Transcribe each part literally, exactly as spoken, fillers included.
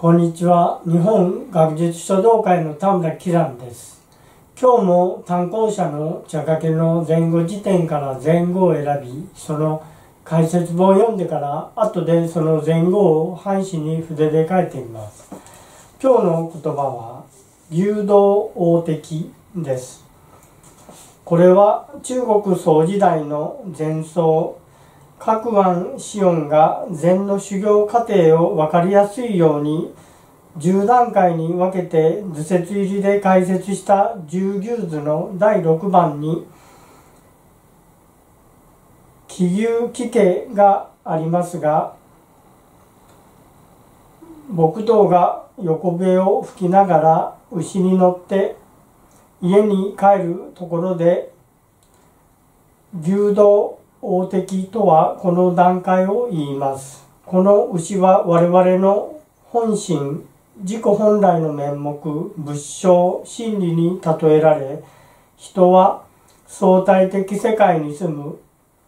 こんにちは。日本学術書道会の田村きらんです。今日も単行者の茶掛けの前後辞典から前後を選び、その解説本を読んでから後でその前後を半紙に筆で書いてみます。今日の言葉は流動応適です。これは中国宋時代の禅僧覚庵子音が禅の修行過程を分かりやすいようにじゅう段階に分けて図説入りで解説した十牛図のだいろくばんに気牛気家がありますが、木刀が横笛を吹きながら牛に乗って家に帰るところで流動応適とはこの段階を言います。この牛は我々の本心、自己本来の面目、仏性、真理に例えられ、人は相対的世界に住む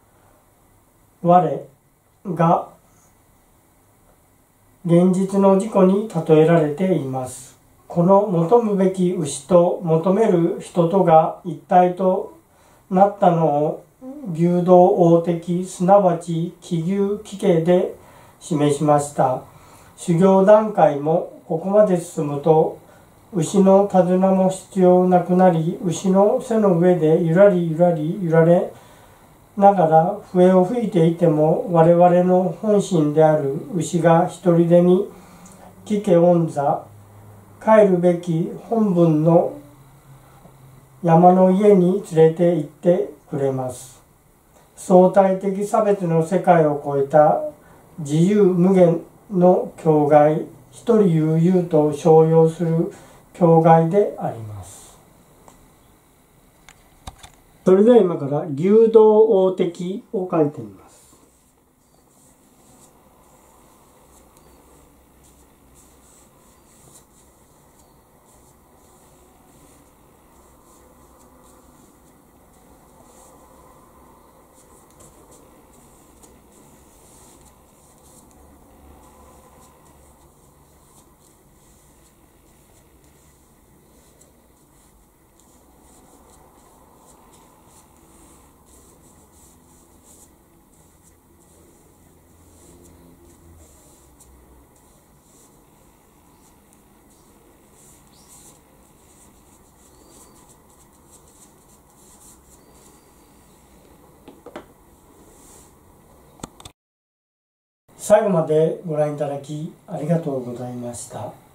我が現実の自己に例えられています。この求むべき牛と求める人とが一体となったのを流動応適、すなわち気牛気家で示しました。修行段階もここまで進むと牛の手綱も必要なくなり、牛の背の上でゆらりゆらり揺られながら笛を吹いていても我々の本心である牛が一人でに帰家御座、帰るべき本分の山の家に連れて行ってくれます。相対的差別の世界を超えた自由無限の境外、一人悠々と商用する境外であります。それでは今から流動応適を書いてみます。最後までご覧いただきありがとうございました。